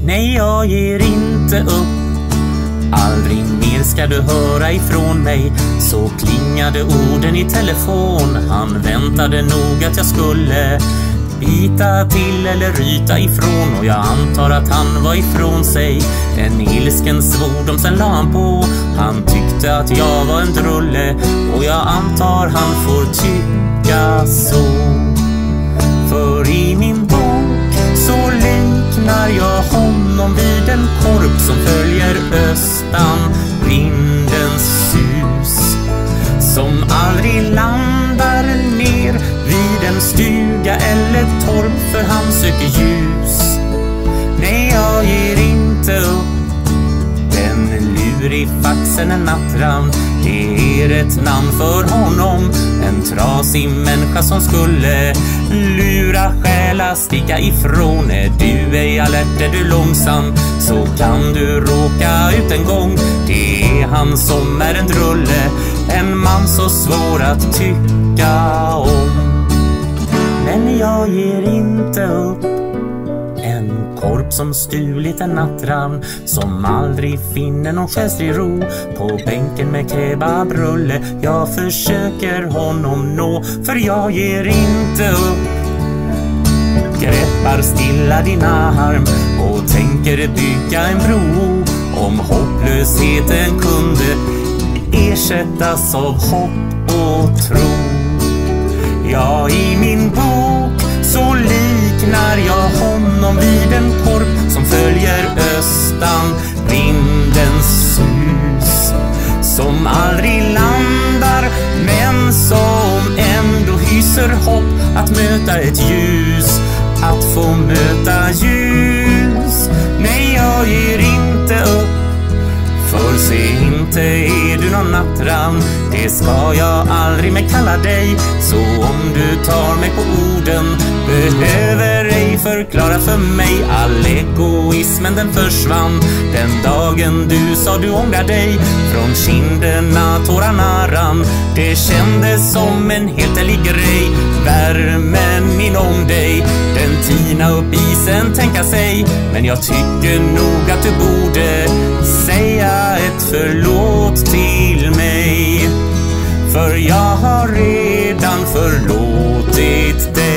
Nej, jag ger inte upp. Aldrig mer ska du höra ifrån mig. Så klingade orden i telefon. Han väntade nog att jag skulle bita till eller ryta ifrån. Och jag antar att han var ifrån sig. En ilsken svordom sen la han på. Han tyckte att jag var en drulle. Och jag antar han får tycka så. För i min bok så liknar jag honom vid en korp som följer östan vindens sus, som aldrig landar ner vid en stuga eller torp, för han söker ljus. Nej, jag ger inte upp. Den lurifaxen en nattrand, det är ett namn för honom. En trasig människa som skulle lura, stjäla, sticka ifrån. Är du ej alert, är du långsam, så kan du råka ut en gång. Det är han som är en drulle, en man så svår att tycka om. Men jag ger inte upp. En korp som stulit en nattravn, som aldrig finner någon själslig ro. På bänken med kebabrulle, jag försöker honom nå, för jag ger inte upp. Greppar stilla din arm och tänker bygga en bro. Om hopplösheten kunde ersättas av hopp och tro. Ja, i min bok så liknar jag honom vid en korp som följer östan vindens sus, som aldrig landar men som ändå hyser hopp att möta ett ljus, att få möta ljus. Nej, jag ger inte upp. För se inte, är du någon nattravn, det ska jag aldrig mer kalla dig. Så om du tar mig på orden, behöver ej förklara för mig. All egoismen den försvann den dagen du sa du ångrar dig. Från kinderna tårarna rann, det kändes som en helt ärlig grej. Värmen inom dig, den tina upp isen tänka sig. Men jag tycker nog att du borde säga ett förlåt till mig, för jag har redan förlåtit dig.